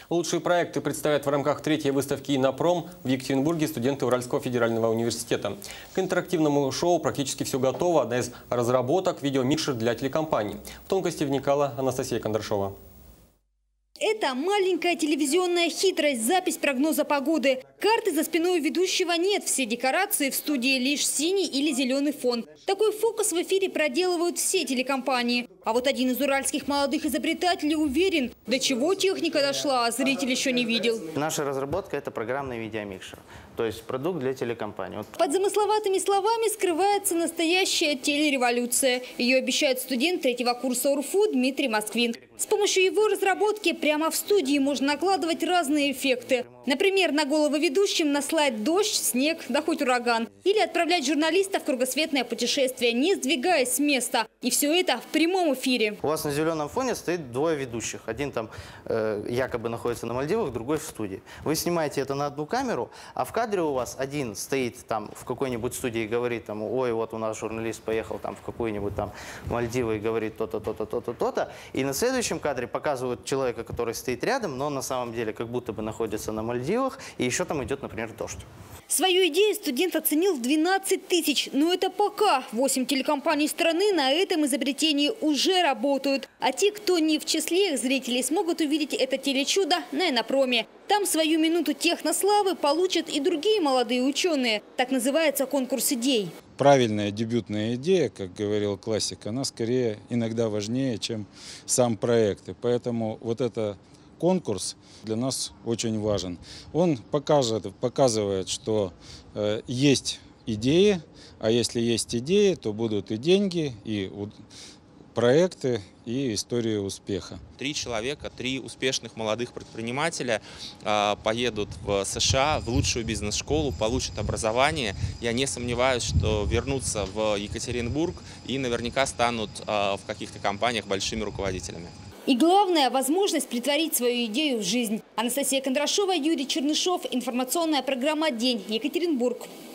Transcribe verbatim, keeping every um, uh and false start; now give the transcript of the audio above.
Лучшие проекты представят в рамках третьей выставки «Иннопром» в Екатеринбурге студенты Уральского федерального университета. К интерактивному шоу практически все готово. Одна из разработок – видеомикшер для телекомпаний. В тонкости вникала Анастасия Кондрашова. Это маленькая телевизионная хитрость, запись прогноза погоды. Карты за спиной ведущего нет, все декорации в студии лишь синий или зеленый фон. Такой фокус в эфире проделывают все телекомпании. А вот один из уральских молодых изобретателей уверен, до чего техника дошла, а зритель еще не видел. Наша разработка – это программный видеомикшер, то есть продукт для телекомпании. Вот. Под замысловатыми словами скрывается настоящая телереволюция. Ее обещает студент третьего курса УрФУ Дмитрий Москвин. С помощью его разработки прямо в студии можно накладывать разные эффекты. Например, на головы ведущим наслать дождь, снег, да хоть ураган. Или отправлять журналистов в кругосветное путешествие, не сдвигаясь с места. И все это в прямом эфире. У вас на зеленом фоне стоит двое ведущих. Один там э, якобы находится на Мальдивах, другой в студии. Вы снимаете это на одну камеру, а в кадре у вас один стоит там в какой-нибудь студии и говорит, там, ой, вот у нас журналист поехал там в какую-нибудь там Мальдивы и говорит то-то, то-то, то-то, то-то. И на следующем кадре показывают человека, который стоит рядом, но на самом деле как будто бы находится на Мальдивах, и еще там идет, например, дождь. Свою идею студент оценил в двенадцать тысяч. Но это пока. Восемь телекомпаний страны на этом изобретении уже работают. А те, кто не в числе их зрителей, смогут увидеть это телечудо на Иннопроме. Там свою минуту технославы получат и другие молодые ученые. Так называется конкурс идей. Правильная дебютная идея, как говорил классик, она скорее иногда важнее, чем сам проект. И поэтому вот это конкурс для нас очень важен. Он покажет, показывает, что э, есть идеи, а если есть идеи, то будут и деньги, и проекты, и история успеха. Три человека, три успешных молодых предпринимателя э, поедут в США в лучшую бизнес-школу, получат образование. Я не сомневаюсь, что вернутся в Екатеринбург и наверняка станут э, в каких-то компаниях большими руководителями. И главное – возможность притворить свою идею в жизнь. Анастасия Кондрашова, Юрий Чернышов. Информационная программа «День». Екатеринбург.